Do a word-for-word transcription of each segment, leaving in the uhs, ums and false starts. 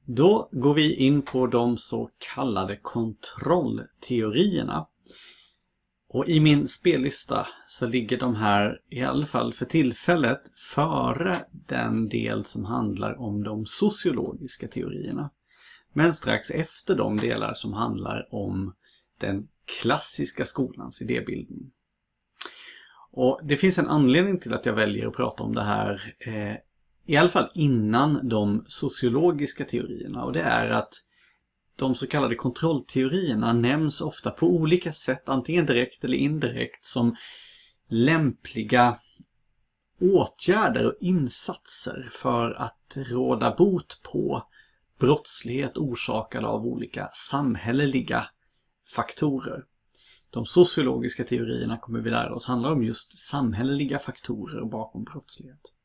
Då går vi in på de så kallade kontrollteorierna. Och i min spellista så ligger de här i alla fall för tillfället före den del som handlar om de sociologiska teorierna. Men strax efter de delar som handlar om den klassiska skolans idébildning. Och det finns en anledning till att jag väljer att prata om det här eh, i alla fall innan de sociologiska teorierna, och det är att de så kallade kontrollteorierna nämns ofta på olika sätt, antingen direkt eller indirekt, som lämpliga åtgärder och insatser för att råda bot på brottslighet orsakad av olika samhälleliga faktorer. De sociologiska teorierna kommer vi lära oss handlar om just samhälleliga faktorer bakom brottslighet.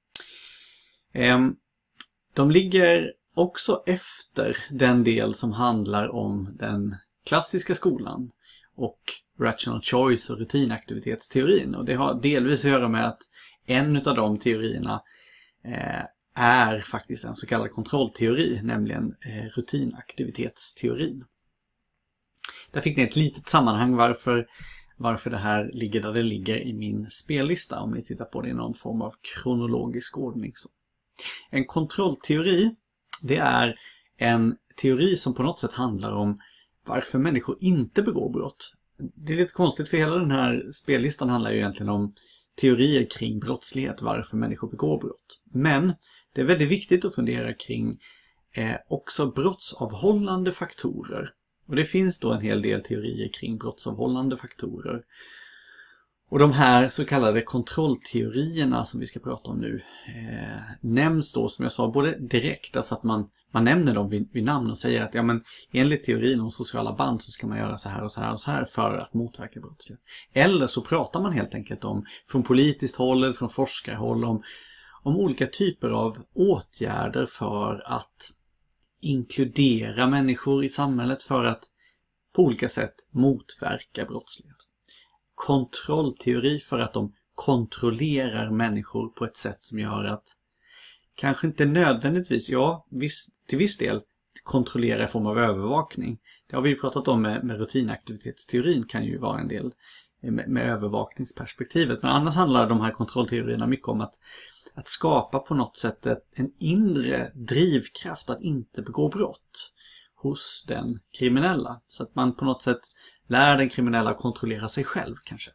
De ligger också efter den del som handlar om den klassiska skolan och rational choice och rutinaktivitetsteorin. Och det har delvis att göra med att en av de teorierna är faktiskt en så kallad kontrollteori, nämligen rutinaktivitetsteorin. Där fick ni ett litet sammanhang varför, varför det här ligger där det ligger i min spellista, om ni tittar på det i någon form av kronologisk ordning. Så. En kontrollteori, det är en teori som på något sätt handlar om varför människor inte begår brott. Det är lite konstigt, för hela den här spellistan handlar ju egentligen om teorier kring brottslighet, varför människor begår brott. Men det är väldigt viktigt att fundera kring eh, också brottsavhållande faktorer. Och det finns då en hel del teorier kring brottsavhållande faktorer. Och de här så kallade kontrollteorierna som vi ska prata om nu eh, nämns då, som jag sa, både direkt, alltså att man, man nämner dem vid, vid namn och säger att ja, men enligt teorin om sociala band så ska man göra så här och så här och så här för att motverka brottslighet. Eller så pratar man helt enkelt om, från politiskt håll eller från forskarhåll, om, om olika typer av åtgärder för att inkludera människor i samhället för att på olika sätt motverka brottslighet. Kontrollteori för att de kontrollerar människor på ett sätt som gör att kanske inte nödvändigtvis, ja viss, till viss del kontrollera i form av övervakning. Det har vi ju pratat om med, med rutinaktivitetsteorin, kan ju vara en del med, med övervakningsperspektivet. Men annars handlar de här kontrollteorierna mycket om att, att skapa på något sätt ett, en inre drivkraft att inte begå brott hos den kriminella. Så att man på något sätt lär den kriminella att kontrollera sig själv kanske.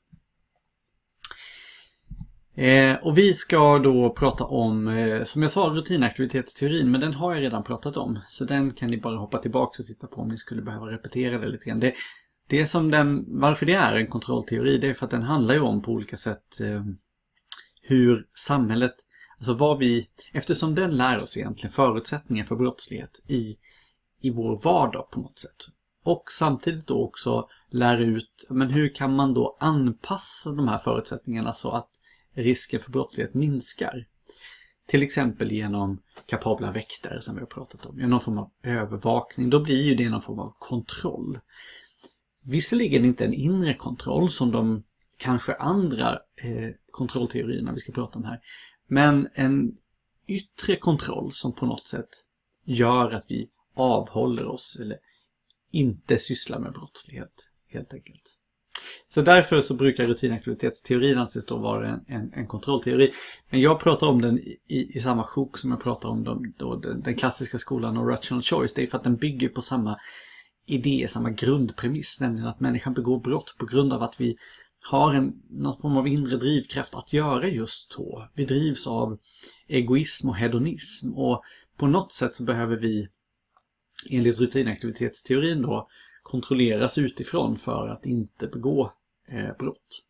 Eh, och vi ska då prata om, eh, som jag sa, rutinaktivitetsteorin, men den har jag redan pratat om. Så den kan ni bara hoppa tillbaka och titta på om ni skulle behöva repetera det lite grann. Det, det som den, varför det är en kontrollteori, det är för att den handlar ju om på olika sätt eh, hur samhället, alltså vad vi, eftersom den lär oss egentligen förutsättningar för brottslighet i, i vår vardag på något sätt. Och samtidigt då också lär ut, men hur kan man då anpassa de här förutsättningarna så att risken för brottslighet minskar. Till exempel genom kapabla väktare som vi har pratat om. Genom någon form av övervakning. Då blir ju det någon form av kontroll. Visserligen inte en inre kontroll som de kanske andra eh, kontrollteorierna vi ska prata om här. Men en yttre kontroll som på något sätt gör att vi avhåller oss eller inte sysslar med brottslighet helt enkelt. Så därför så brukar rutinaktivitetsteorin anses då vara en, en, en kontrollteori. Men jag pratar om den i, i, i samma sjok som jag pratar om de, då, den, den klassiska skolan och rational choice. Det är för att den bygger på samma idé, samma grundpremiss. Nämligen att människan begår brott på grund av att vi har en, någon form av inre drivkraft att göra just så. Vi drivs av egoism och hedonism. Och på något sätt så behöver vi enligt rutinaktivitetsteorin då kontrolleras utifrån för att inte begå eh, brott.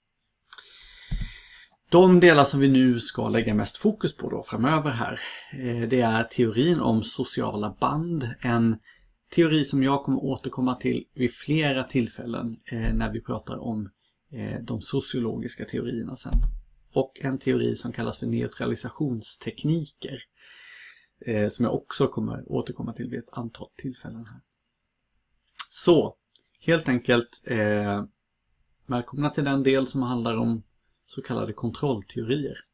De delar som vi nu ska lägga mest fokus på då framöver här, eh, det är teorin om sociala band. En teori som jag kommer återkomma till vid flera tillfällen eh, när vi pratar om eh, de sociologiska teorierna sen. Och en teori som kallas för neutralisationstekniker. Eh, som jag också kommer återkomma till vid ett antal tillfällen här. Så, helt enkelt eh, välkomna till den del som handlar om så kallade kontrollteorier.